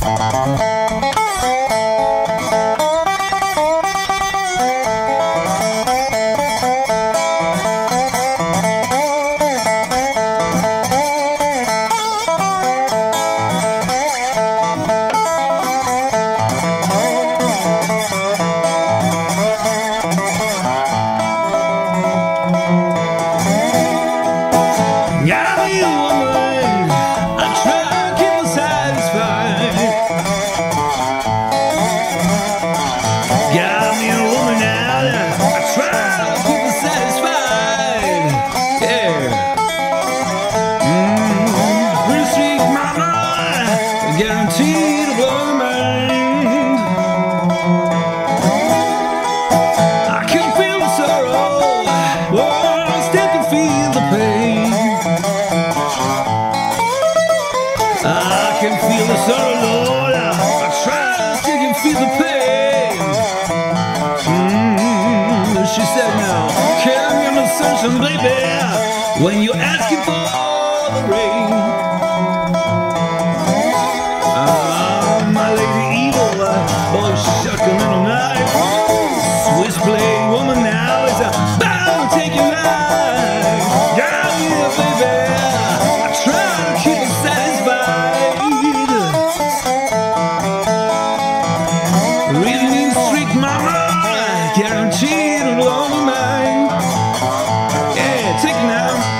Guaranteed to blow your mind. I can feel the sorrow, oh, I still can feel the pain. I can feel the sorrow, Lord, I try to still can feel the pain. She said, now, carry me on the sunshine, baby, when you're asking for the rain. Shucking little knife, switchblade woman now is bound to take your life. Yeah, baby, I try to keep it satisfied. Really mean streak, mama, guaranteed to blow your mind. Yeah, take it now.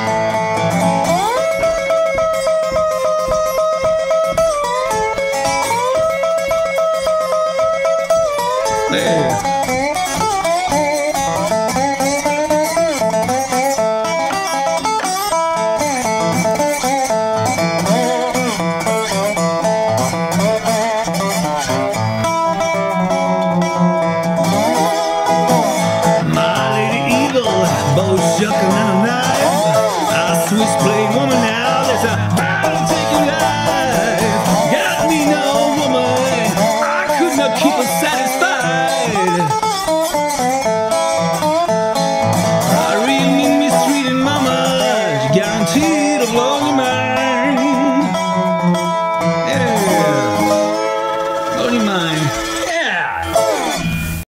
Bow shucking and a knife, a switchblade woman now that's bound to take your life. Got me no woman, I could not keep her satisfied. I really mean mistreating mama, guaranteed to blow your mind.